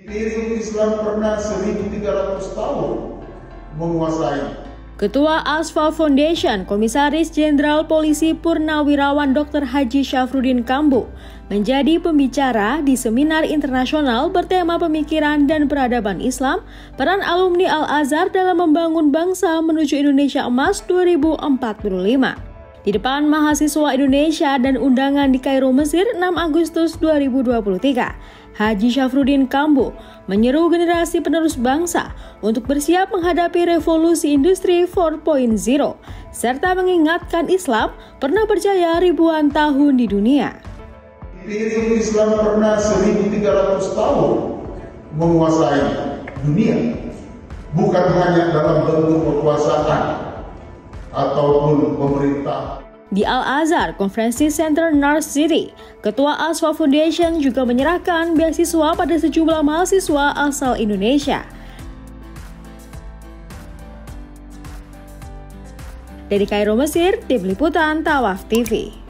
Islam pernah 1.300 tahun menguasai. Ketua Asfa Foundation, Komisaris Jenderal Polisi Purnawirawan Dr. Haji Syafruddin Kambu, menjadi pembicara di seminar internasional bertema pemikiran dan peradaban Islam, peran alumni Al-Azhar dalam membangun bangsa menuju Indonesia Emas 2045. Di depan mahasiswa Indonesia dan undangan di Kairo, Mesir 6 Agustus 2023, Haji Syafruddin Kambu menyeru generasi penerus bangsa untuk bersiap menghadapi revolusi industri 4.0 serta mengingatkan Islam pernah berjaya ribuan tahun di dunia. Islam pernah 1.300 tahun menguasai dunia, bukan hanya dalam bentuk kekuasaan ataupun pemerintah. Di Al-Azhar Conference Center North City, Ketua Asfa Foundation juga menyerahkan beasiswa pada sejumlah mahasiswa asal Indonesia. Dari Kairo, Mesir, Tim Liputan Tawaf TV.